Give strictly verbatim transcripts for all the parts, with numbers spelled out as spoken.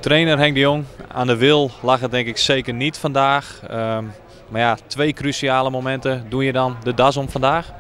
Trainer Henk de Jong, aan de wil lag het denk ik zeker niet vandaag. Um, maar ja, twee cruciale momenten. Doe je dan de das om vandaag?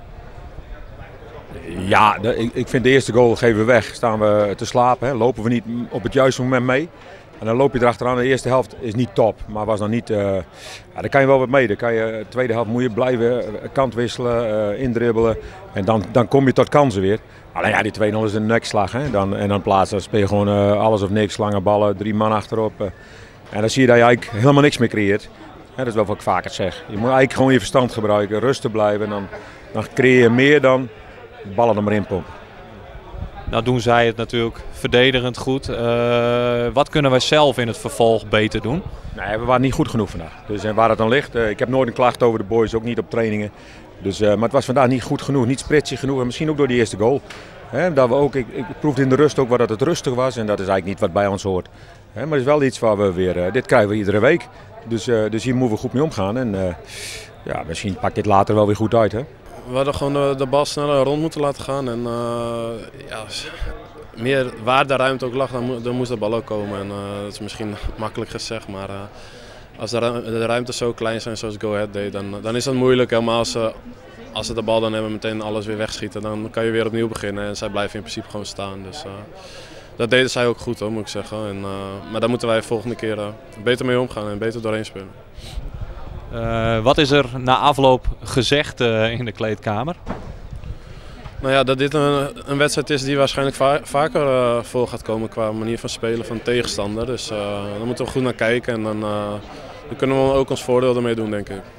Ja, de, ik, ik vind de eerste goal geven we weg. Staan we te slapen, hè. Lopen we niet op het juiste moment mee. En dan loop je erachteraan. De eerste helft is niet top, maar was dan niet. Uh, ja, daar kan je wel wat mee. Dan kan je, de tweede helft moet je blijven kant wisselen, uh, indribbelen. En dan, dan kom je tot kansen weer. Alleen ja, die twee nul is een nekslag. Hè. Dan, en dan plaatsen, dan speel je gewoon uh, alles of niks, lange ballen, drie man achterop. Uh. En dan zie je dat je eigenlijk helemaal niks meer creëert. Ja, dat is wel wat ik vaker zeg. Je moet eigenlijk gewoon je verstand gebruiken, rustig blijven. En dan, dan creëer je meer dan ballen er maar in pompen. Nou doen zij het natuurlijk verdedigend goed. Uh, wat kunnen wij zelf in het vervolg beter doen? Nee, we waren niet goed genoeg vandaag. Dus en waar het dan ligt, uh, ik heb nooit een klacht over de boys, ook niet op trainingen. Dus, uh, maar het was vandaag niet goed genoeg, niet spritsig genoeg. En misschien ook door die eerste goal. He, dat we ook, ik, ik proefde in de rust ook wat dat het rustig was. En dat is eigenlijk niet wat bij ons hoort. He, maar het is wel iets waar we weer, uh, dit krijgen we iedere week. Dus, uh, dus hier moeten we goed mee omgaan. En uh, ja, misschien pakt dit later wel weer goed uit. Hè? We hadden gewoon de, de bal sneller rond moeten laten gaan. En uh, ja, meer waar de ruimte ook lag, dan, mo dan moest de bal ook komen. En, uh, dat is misschien makkelijk gezegd, maar uh, als de, ru de ruimtes zo klein zijn zoals Go Ahead deed, dan, dan is dat moeilijk. Helemaal als ze, als ze de bal dan hebben, meteen alles weer wegschieten. Dan kan je weer opnieuw beginnen en zij blijven in principe gewoon staan. Dus, uh, dat deden zij ook goed, hoor, moet ik zeggen. En, uh, maar daar moeten wij de volgende keer uh, beter mee omgaan en beter doorheen spelen. Uh, wat is er na afloop gezegd uh, in de kleedkamer? Nou ja, dat dit een, een wedstrijd is die waarschijnlijk va vaker uh, voor gaat komen qua manier van spelen van de tegenstander. Dus uh, daar moeten we goed naar kijken en dan, uh, dan kunnen we ook ons voordeel ermee doen, denk ik.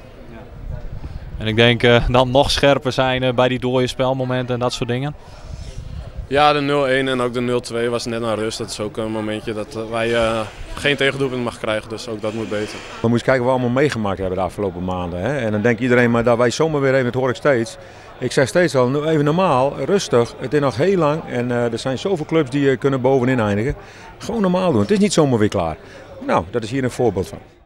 En ik denk uh, dan nog scherper zijn uh, bij die dode spelmomenten en dat soort dingen? Ja, de nul een en ook de nul twee was net naar rust. Dat is ook een momentje dat wij uh, geen tegendoelpunt mag krijgen, dus ook dat moet beter. We moeten kijken wat we allemaal meegemaakt hebben de afgelopen maanden. Hè? En dan denkt iedereen maar dat wij zomaar weer even, dat hoor ik steeds. Ik zeg steeds al, even normaal, rustig. Het is nog heel lang en uh, er zijn zoveel clubs die uh, kunnen bovenin eindigen. Gewoon normaal doen. Het is niet zomaar weer klaar. Nou, dat is hier een voorbeeld van.